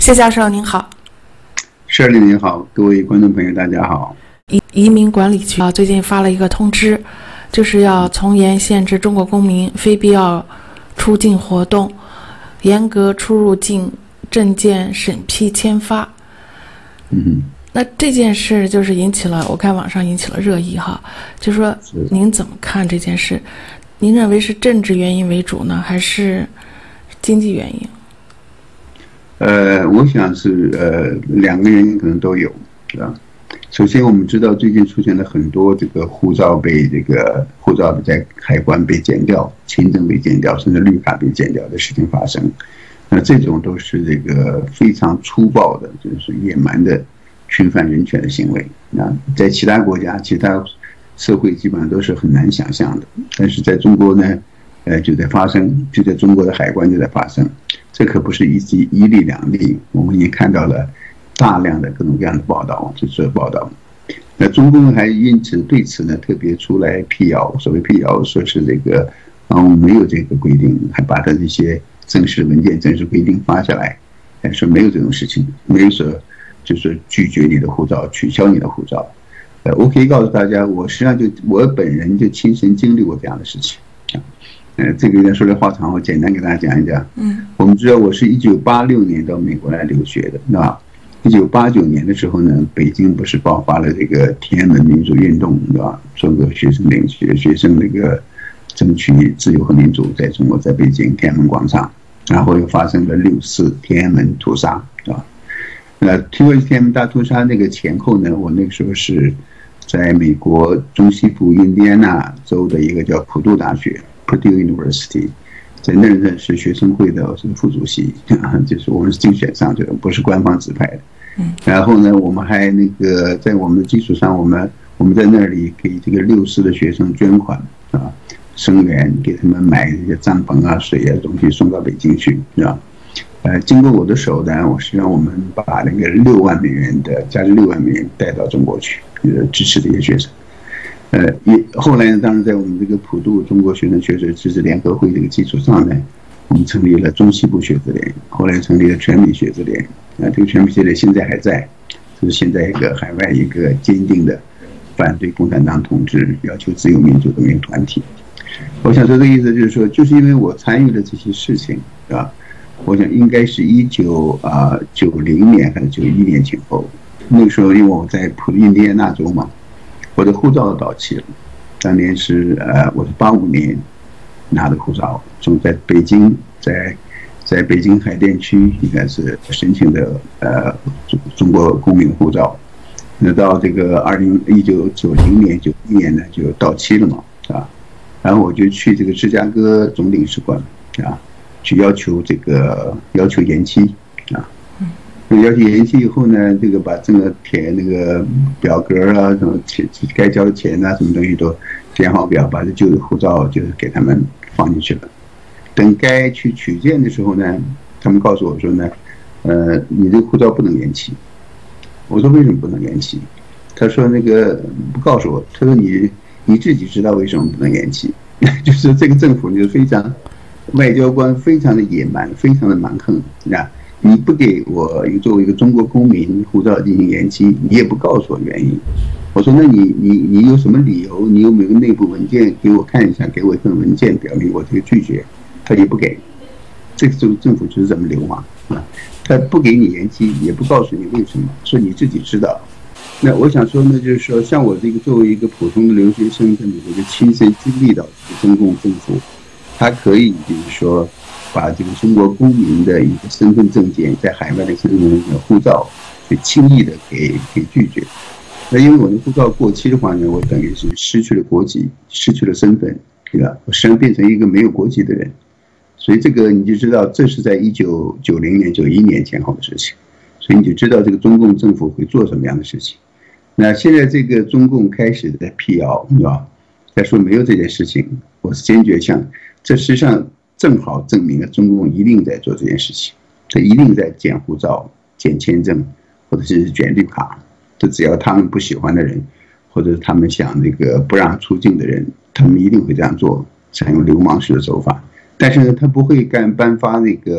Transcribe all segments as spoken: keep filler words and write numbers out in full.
谢教授您好。 舍利您好，各位观众朋友大家好。 移移民管理局啊最近发了一个通知，就是要从严限制中国公民非必要出境活动，严格出入境证件审批签发。 嗯， 那这件事就是引起了，我看网上引起了热议哈，就说您怎么看这件事？您认为是政治原因为主呢，还是经济原因？ 呃，我想是呃两个原因可能都有，是吧？首先，我们知道最近出现了很多这个护照被这个护照在海关被检掉、签证被检掉，甚至绿卡被检掉的事情发生。那这种都是这个非常粗暴的，就是野蛮的侵犯人权的行为。那在其他国家、其他社会基本上都是很难想象的，但是在中国呢，呃，就在发生，就在中国的海关就在发生。这可不是一一一例两例，我们已经看到了大量的各种各样的报道，这是报道。那中共还因此对此呢特别出来辟谣，所谓辟谣，说是这个啊我们没有这个规定，还把他这些正式文件、正式规定发下来，还说没有这种事情，没有说就是拒绝你的护照、取消你的护照。呃，我可以告诉大家，我实际上就我本人就亲身经历过这样的事情。呃，这个有点说来话长，我简单给大家讲一讲。嗯，我们知道我是一九八六年到美国来留学的，那吧？一九八九年的时候呢，北京不是爆发了这个天安门民主运动，对吧？中国学生领学学生那个争取自由和民主，在中国在北京天安门广场，然后又发生了六四天安门屠杀，对吧？那听说天安门大屠杀那个前后呢，我那个时候是在美国中西部印第安纳州的一个叫普渡大学 （Purdue University）。在那儿呢是学生会的是副主席，就是我们是竞选上去的，不是官方指派的。嗯，然后呢，我们还那个在我们的基础上，我们我们在那里给这个六四的学生捐款啊，声援，给他们买这些帐篷啊、水啊东西送到北京去，是吧？呃，经过我的手呢，我是让我们把那个六万美元的价值六万美元带到中国去，呃，支持这些学生。呃，也后来呢，当然在我们这个普渡中国学生学者支持联合会这个基础上呢，我们成立了中西部学子联，后来成立了全美学子联。啊，这个全美学子联现在还在，就是现在一个海外一个坚定的反对共产党统治、要求自由民主的一个团体。我想说的意思就是说，就是因为我参与了这些事情，啊，我想应该是一九啊九零年还是九一年前后，那个时候因为我在普印第安纳州嘛。我的护照到期了，当年是呃，我是八五年拿的护照，从在北京，在在北京海淀区应该是申请的呃中中国公民护照，那到这个二零一九九零年九一年呢就到期了嘛，啊，然后我就去这个芝加哥总领事馆啊，去要求这个要求延期啊。要求延期以后呢，这个把这个填那个表格啊，什么钱该交的钱啊，什么东西都填好表，把这旧的护照就是给他们放进去了。等该去取件的时候呢，他们告诉我说呢，呃，你这个护照不能延期。我说为什么不能延期？他说那个不告诉我，他说你你自己知道为什么不能延期，就是这个政府就是非常外交官非常的野蛮，非常的蛮横，啊。你不给我作为一个中国公民护照进行延期，你也不告诉我原因。我说那你你你有什么理由？你有没有内部文件给我看一下？给我一份文件表明我这个拒绝，他也不给。这个政政府就是这么流氓啊！他不给你延期，也不告诉你为什么，说你自己知道。那我想说呢，就是说像我这个作为一个普通的留学生，在美国就亲身经历到中共政府，他可以就是说。把这个中国公民的一个身份证件，在海外的身份证件护照，就轻易的给给拒绝。那因为我的护照过期的话呢，我等于是失去了国籍，失去了身份，对吧？我实际上变成一个没有国籍的人。所以这个你就知道，这是在一九九零年、九一年前后的事情。所以你就知道这个中共政府会做什么样的事情。那现在这个中共开始在辟谣，对吧？在说没有这件事情，我是坚决向，这实际上。正好证明了中共一定在做这件事情，他一定在检护照、检签证，或者是卷绿卡。这只要他们不喜欢的人，或者是他们想那个不让出境的人，他们一定会这样做，采用流氓式的手法。但是呢，他不会干颁发那个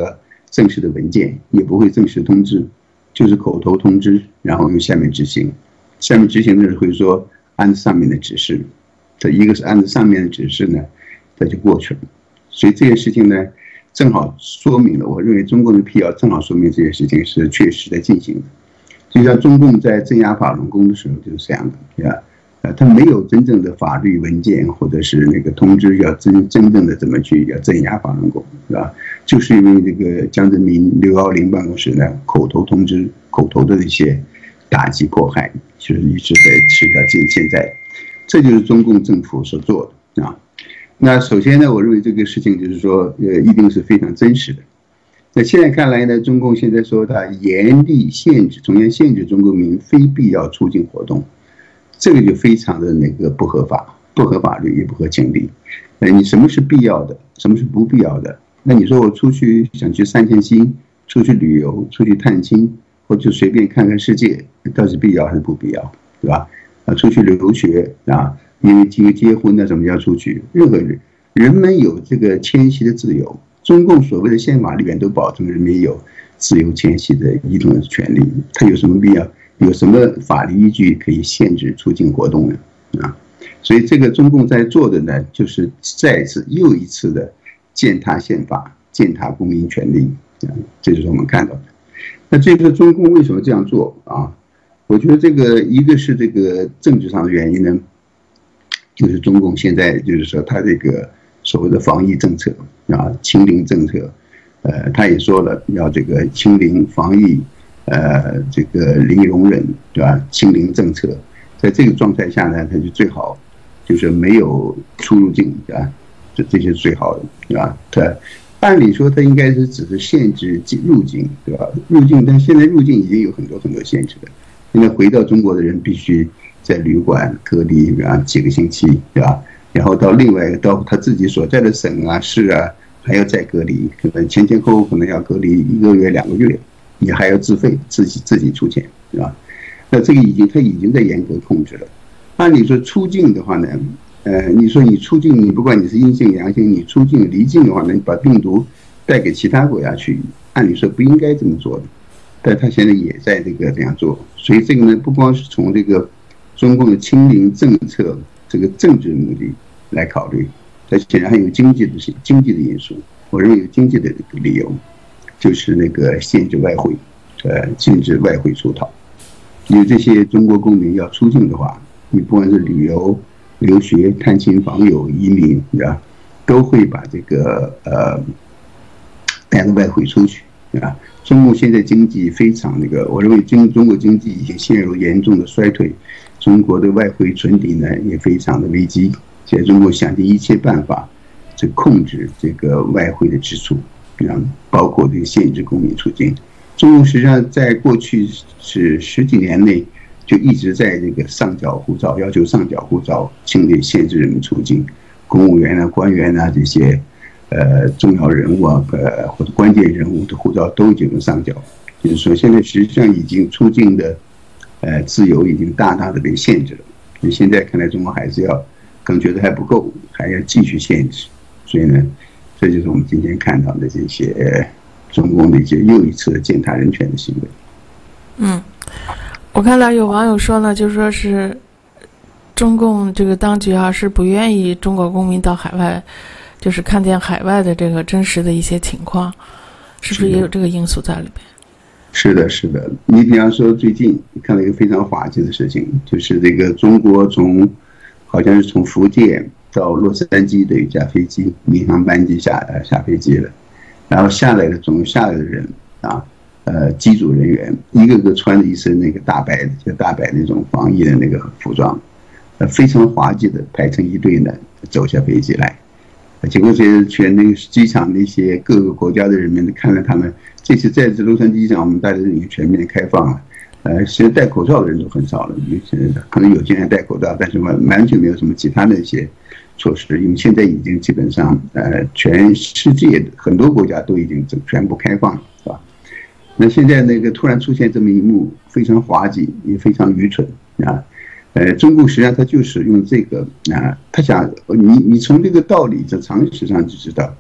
正式的文件，也不会正式通知，就是口头通知，然后由下面执行。下面执行的人会说按上面的指示，这一个是按照上面的指示呢，这就过去了。所以这件事情呢，正好说明了，我认为中共的辟谣正好说明这件事情是确实在进行的。就像中共在镇压法轮功的时候就是这样的，对吧？呃，他没有真正的法律文件或者是那个通知要真真正的怎么去要镇压法轮功，是吧？就是因为这个江泽民、刘耀麟办公室呢口头通知、口头的那些打击迫害，就是一直在持续到现在，这就是中共政府所做的啊。那首先呢，我认为这个事情就是说，呃，一定是非常真实的。那现在看来呢，中共现在说它严厉限制，从严限制中国民非必要出境活动，这个就非常的那个不合法，不合法律也不合情理。呃，你什么是必要的，什么是不必要的？那你说我出去想去散散心，出去旅游，出去探亲，或者随便看看世界，到底是必要还是不必要，对吧？啊，出去留学啊，因为结结婚呢，怎么要出去？任何人，人们有这个迁徙的自由。中共所谓的宪法里面都保证人民有自由迁徙的移动的权利，它有什么必要？有什么法律依据可以限制出境活动呢？啊，所以这个中共在做的呢，就是再一次又一次的践踏宪法、践踏公民权利，啊，这就是我们看到的。那这个中共为什么这样做啊？我觉得这个一个是这个政治上的原因呢，就是中共现在就是说他这个所谓的防疫政策啊，清零政策，呃，他也说了要这个清零防疫，呃，这个零容忍，对吧？清零政策，在这个状态下呢，他就最好就是没有出入境，对吧？这这些是最好的，对吧？他按理说他应该是只是限制入境，对吧？入境，但现在入境已经有很多很多限制了。现在回到中国的人必须在旅馆隔离啊几个星期，对吧？然后到另外到他自己所在的省啊市啊，还要再隔离，可能前前后后可能要隔离一个月两个月，也还要自费，自己自己出钱，对吧？那这个已经他已经在严格控制了。按理说出境的话呢，呃，你说你出境，你不管你是阴性阳性，你出境离境的话呢，你把病毒带给其他国家去，按理说不应该这么做的，但他现在也在这个这样做。所以这个呢，不光是从这个中共的清零政策这个政治目的来考虑，它显然还有经济的经济的因素。我认为有经济的理由，就是那个限制外汇，呃，禁止外汇出逃。因为这些中国公民要出境的话，你不管是旅游、留学、探亲访友、移民，对吧，都会把这个呃带着外汇出去，对吧？中国现在经济非常那个，我认为经中国经济已经陷入严重的衰退，中国的外汇存底呢也非常的危机。现在中国想尽一切办法，去控制这个外汇的支出，啊，包括这个限制公民出境。中共实际上在过去是十几年内就一直在这个上缴护照，要求上缴护照，清理限制人们出境，公务员啊、官员啊这些。呃，重要人物啊，呃，或者关键人物的护照都已经上缴，就是说现在实际上已经出境的，呃，自由已经大大的被限制了。那现在看来，中国还是要，可能觉得还不够，还要继续限制。所以呢，这就是我们今天看到的这些中共的一些又一次的践踏人权的行为。 嗯，我看到有网友说呢，就说是中共这个当局啊，是不愿意中国公民到海外。就是看见海外的这个真实的一些情况，是不是也有这个因素在里边？ 是的，是的。你比方说，最近看到一个非常滑稽的事情，就是这个中国从好像是从福建到洛杉矶的一架飞机，民航班机下下飞机了，然后下来的总共下来的人啊，呃，机组人员一个个穿着一身那个大白的，就大白那种防疫的那个服装，呃，非常滑稽的排成一队呢，走下飞机来。结果这些全那个机场那些各个国家的人民看了他们，这次在这洛杉矶机场，我们大家已经全面开放了，呃，其实戴口罩的人都很少了，可能有些人戴口罩，但是完完全没有什么其他的一些措施，因为现在已经基本上呃全世界很多国家都已经全部开放了，是吧？那现在那个突然出现这么一幕，非常滑稽，也非常愚蠢啊。呃，中共实际上他就是用这个啊，他想你你从这个道理，在常识上就知道，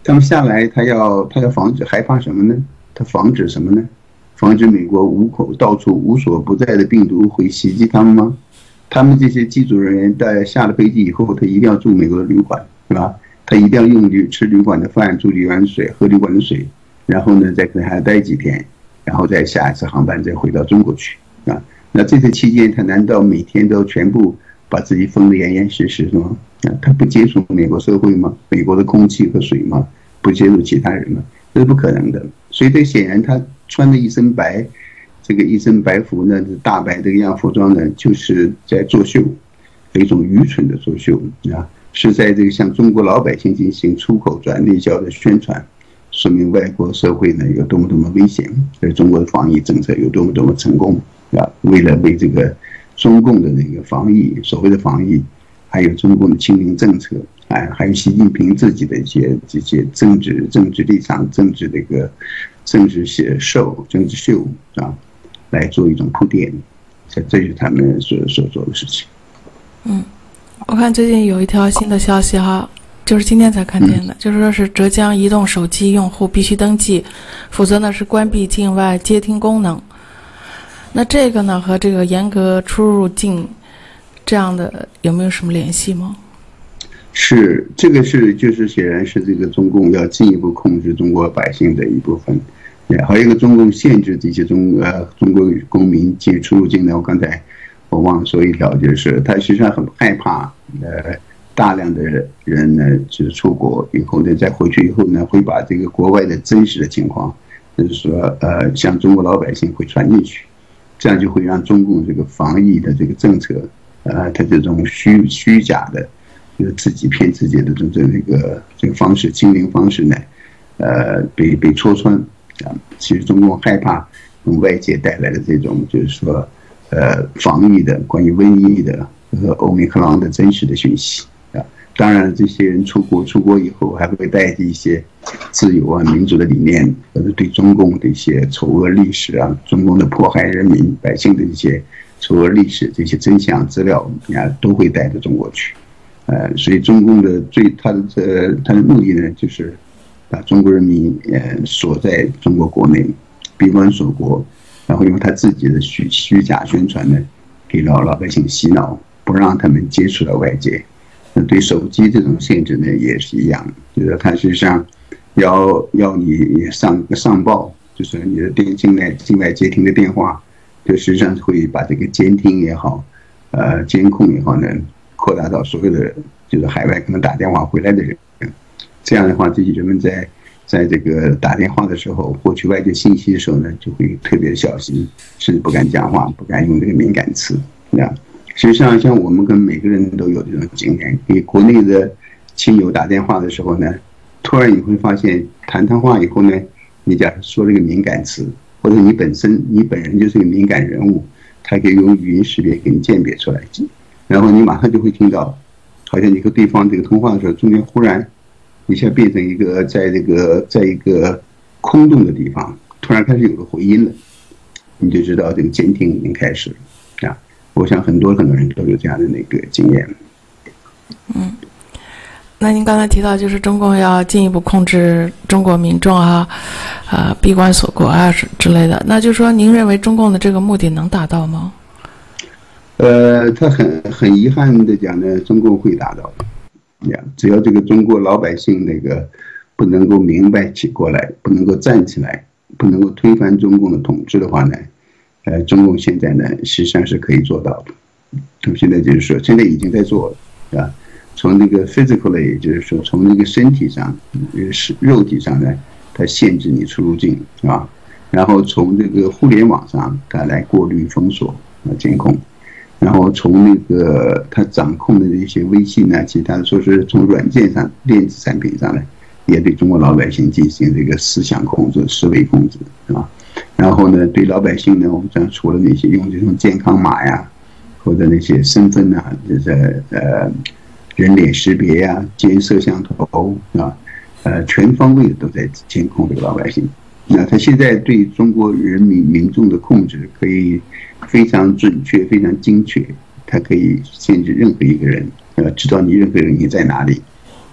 他们下来，他要他要防止害怕什么呢？他防止什么呢？防止美国无口到处无所不在的病毒会袭击他们吗？他们这些机组人员在下了飞机以后，他一定要住美国的旅馆，对吧？他一定要用旅吃旅馆的饭，住旅馆的水，喝旅馆的水，然后呢，再可能还要待几天，然后再下一次航班再回到中国去啊。那这次期间，他难道每天都全部把自己封得严严实实吗？啊，他不接触美国社会吗？美国的空气和水吗？不接触其他人吗？这是不可能的。所以这显然他穿的一身白，这个一身白服呢，大白这个样服装呢，就是在作秀，一种愚蠢的作秀啊，是在这个向中国老百姓进行出口转内销的宣传，说明外国社会呢有多么多么危险，而中国的防疫政策有多么多么成功啊！为了为这个中共的那个防疫，所谓的防疫，还有中共的清零政策，哎，还有习近平自己的一些这些政治政治立场、政治这个政治秀、政治秀啊，来做一种铺垫，这这是他们所所做的事情。 嗯，我看最近有一条新的消息哈，就是今天才看见的，嗯、就是说是浙江移动手机用户必须登记，否则呢是关闭境外接听功能。那这个呢和这个严格出入境这样的有没有什么联系吗？ 是，这个是就是显然是这个中共要进一步控制中国百姓的一部分，还有一个中共限制这些中呃中国公民进出入境呢。我刚才我忘了说一条，就是他实际上很害怕呃大量的人呢就是出国以后呢再回去以后呢会把这个国外的真实的情况，就是说呃向中国老百姓会传进去，这样就会让中共这个防疫的这个政策，呃，它这种虚虚假的，就是自己骗自己的这这这个这个方式，清零方式呢，呃，被被戳穿啊。其实中共害怕从外界带来的这种，就是说，呃，防疫的关于瘟疫的和欧米克戎的真实的讯息啊。当然，这些人出国出国以后，还会带着一些自由啊、民主的理念，或者对中共的一些丑恶历史啊、中共的迫害人民百姓的一些丑恶历史、这些真相资料啊，都会带到中国去。呃，所以中共的最他的这他的目的呢，就是把中国人民呃锁在中国国内，闭关锁国，然后用他自己的虚虚假宣传呢，给老老百姓洗脑，不让他们接触到外界。对手机这种限制呢也是一样，就是它实际上要要你上上报，就是你的电境外境外接听的电话，就实际上会把这个监听也好，呃监控也好呢，扩大到所有的就是海外可能打电话回来的人。这样的话，这些人们在在这个打电话的时候，获取外界信息的时候呢，就会特别小心，甚至不敢讲话，不敢用这个敏感词，这样。实际上，像我们跟每个人都有这种经验，给国内的亲友打电话的时候呢，突然你会发现谈谈话以后呢，你假如说这个敏感词，或者你本身你本人就是个敏感人物，它可以用语音识别给你鉴别出来，然后你马上就会听到，好像你和对方这个通话的时候，中间忽然一下变成一个在这个在一个空洞的地方，突然开始有了回音了，你就知道这个监听已经开始了啊。我想很多很多人都有这样的那个经验。 嗯，那您刚才提到，就是中共要进一步控制中国民众啊，呃，闭关锁国啊之类的，那就是说，您认为中共的这个目的能达到吗？ 呃，他很很遗憾的讲呢，中共会达到的呀。只要这个中国老百姓那个不能够明白起过来，不能够站起来，不能够推翻中共的统治的话呢，呃，中共现在呢，实际上是可以做到的。他们现在就是说，现在已经在做了，啊，从那个 physical 也就是说，从那个身体上，是肉体上呢，它限制你出入境，是吧？然后从这个互联网上，它来过滤、封锁、啊监控，然后从那个它掌控的这些微信呢，其他的说是从软件上、电子产品上呢，也对中国老百姓进行这个思想控制、思维控制，是吧？然后呢，对老百姓呢，我们讲除了那些用这种健康码呀，或者那些身份啊，就是呃人脸识别呀、监摄像头啊，呃全方位的都在监控这个老百姓。那他现在对中国人民民众的控制可以非常准确、非常精确，他可以限制任何一个人，呃，知道你任何人你在哪里，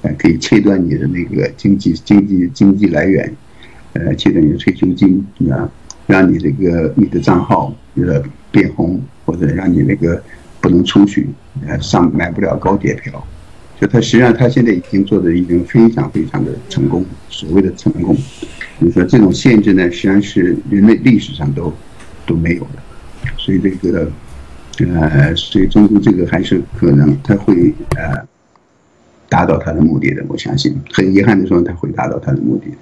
呃，可以切断你的那个经济经济经济来源，呃，切断你的退休金啊，让你这个你的账号呃变红，或者让你那个不能出去，呃，上买不了高铁票。就他实际上他现在已经做的已经非常非常的成功，所谓的成功。就是说这种限制呢，实际上是人类历史上都都没有的，所以这个。呃，所以中国这个还是可能他会呃达到他的目的的，我相信。很遗憾的说，他会达到他的目的的。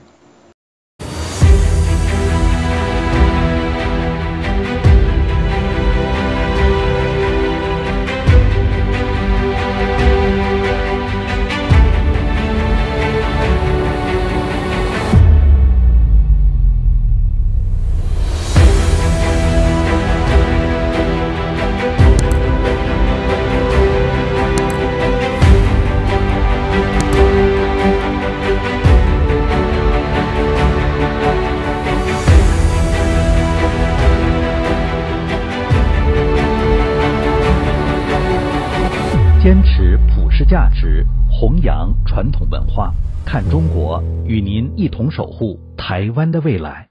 坚持普世价值，弘扬传统文化，看中国，与您一同守护台湾的未来。